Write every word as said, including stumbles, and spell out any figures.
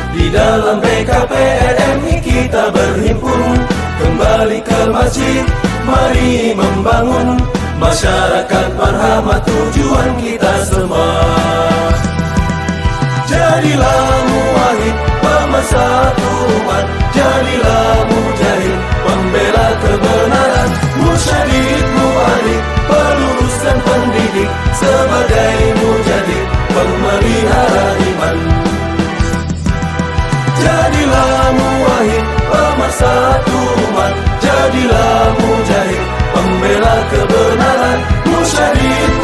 Di dalam B K P R M I kita berhimpun, kembali ke masjid, mari membangun masyarakat marhamah, tujuan kita semua. Jadilah muwahhid, pemersatu umat, jadilah mujahid, pembela kebenaran, musyadid, mu'alif, pelurus dan pendidik, sebagai mujahid, pemelihara iman. Jadilah muwahhid, pemersatu umat, jadilah mujahid, pembela kebenaran, musyadid,